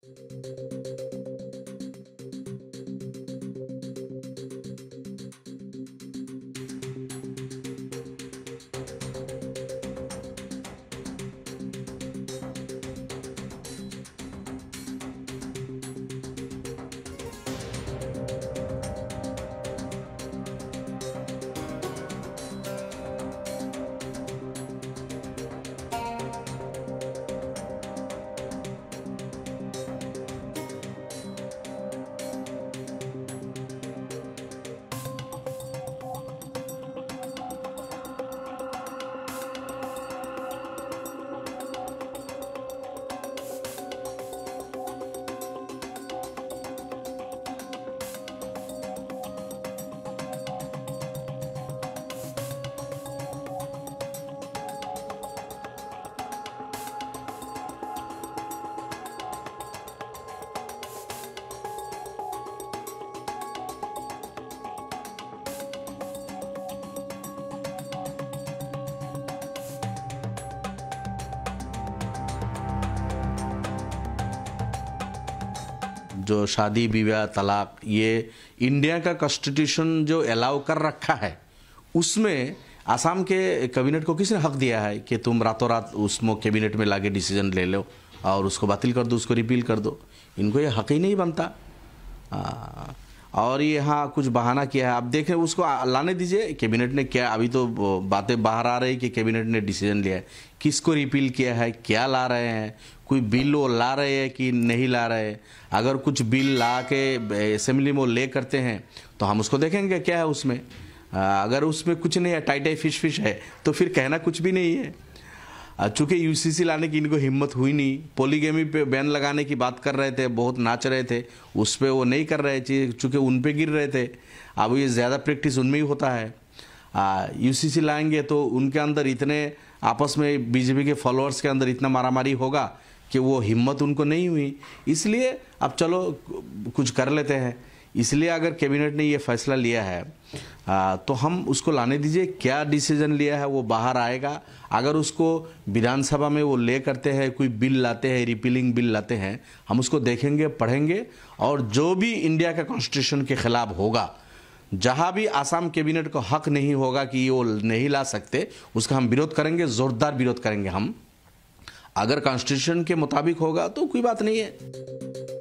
जो शादी विवाह तलाक, ये इंडिया का कॉन्स्टिट्यूशन जो अलाउ कर रखा है, उसमें आसाम के कैबिनेट को किसने हक दिया है कि तुम रातों रात उसमें कैबिनेट में लाके डिसीजन ले लो और उसको बातिल कर दो, उसको रिपील कर दो? इनको ये हक ही नहीं बनता। और ये यहाँ कुछ बहाना किया है। आप देखें, उसको लाने दीजिए। कैबिनेट ने क्या, अभी तो बातें बाहर आ रही कि कैबिनेट ने डिसीजन लिया है, किसको रिपील किया है, क्या ला रहे हैं, कोई बिल वो ला रहे हैं कि नहीं ला रहे। अगर कुछ बिल ला के असेंबली में ले करते हैं तो हम उसको देखेंगे क्या है उसमें। अगर उसमें कुछ नहीं है, टाइट फिश है, तो फिर कहना कुछ भी नहीं है। चूँकि यूसीसी लाने की इनको हिम्मत हुई नहीं, पॉलीगैमी पे बैन लगाने की बात कर रहे थे, बहुत नाच रहे थे, उस पर वो नहीं कर रहे थे चूँकि उन पे गिर रहे थे। अब ये ज़्यादा प्रैक्टिस उनमें ही होता है। यूसीसी लाएंगे तो उनके अंदर इतने आपस में बीजेपी के फॉलोअर्स के अंदर इतना मारामारी होगा कि वो हिम्मत उनको नहीं हुई। इसलिए अब चलो कुछ कर लेते हैं। इसलिए अगर कैबिनेट ने ये फैसला लिया है तो हम उसको लाने दीजिए। क्या डिसीजन लिया है वो बाहर आएगा। अगर उसको विधानसभा में वो ले करते हैं, कोई बिल लाते हैं, रिपीलिंग बिल लाते हैं, हम उसको देखेंगे, पढ़ेंगे, और जो भी इंडिया का कॉन्स्टिट्यूशन के खिलाफ होगा, जहां भी आसाम कैबिनेट को हक नहीं होगा कि वो नहीं ला सकते, उसका हम विरोध करेंगे, जोरदार विरोध करेंगे हम। अगर कॉन्स्टिट्यूशन के मुताबिक होगा तो कोई बात नहीं है।